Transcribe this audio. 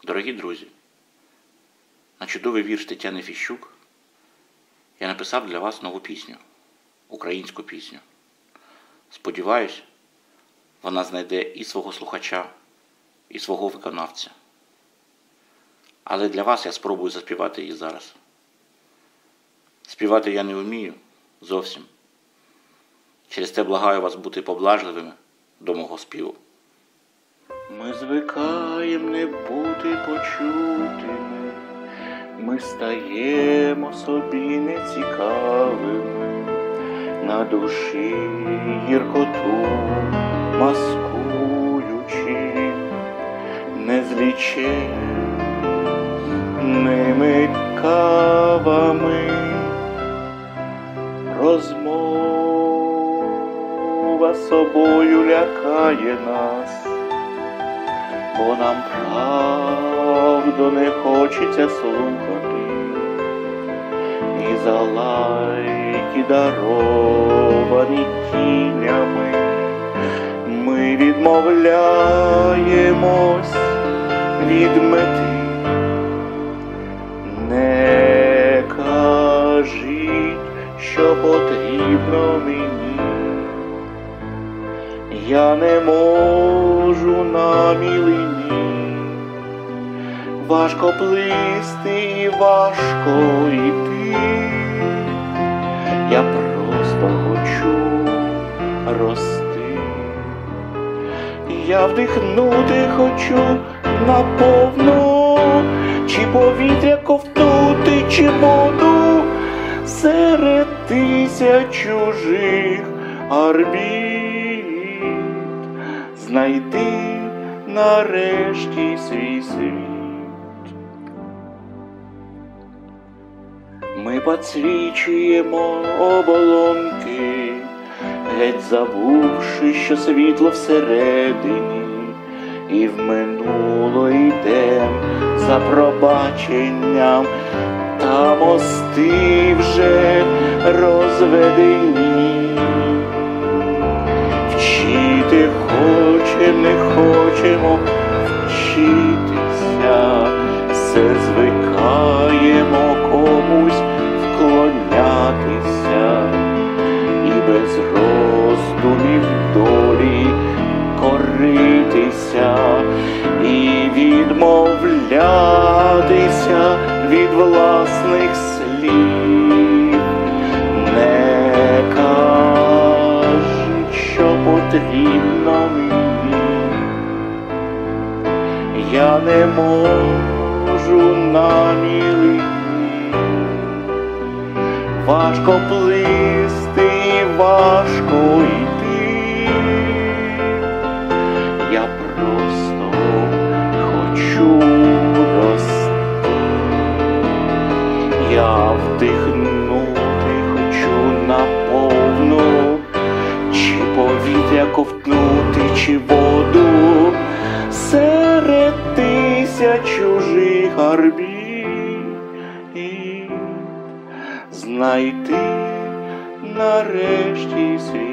Дорогі друзі, на чудовий вірш Тетяни Фіщук я написав для вас нову пісню, українську пісню. Сподіваюсь, вона знайде і свого слухача, і свого виконавця. Але для вас я спробую заспівати її зараз. Співати я не вмію зовсім. Через те благаю вас бути поблажливими до мого співу. Ми звикаєм не бути почутими, ми стаємо собі нецікавими, на душі гіркоту маскуючи, незліченними кавами. Розмова з собою лякає нас, бо нам правду не хочеться слухати, і за лайки, даровані тінями, ми відмовляємось від мети. Не кажіть, що потрібно мені, я не можу на мілині, важко плисти і важко йти, я просто хочу рости, я вдихнути хочу наповну, чи повітря ковтнути, чи воду серед тисяч чужих орбіт, знайти нарешті свій світ. Ми підсвічуємо оболонки, геть забувши, що світло всередині, і в минуло йдем за пробаченням, та мости вже розведені. Вчити хочем, не хочемо вчитися, все звикаємо комусь вклонятися, і без роздумів долі коритися, і відмовлятися від власних слів. Не кажуть, що потрібно мені, я не можу на мілині, важко плисти і важко йти, я просто хочу рости, я вдихнути хочу наповну, чи повітря ковтнути, чи воду серед тисяч чужих орбіт, знайти нарешті світ.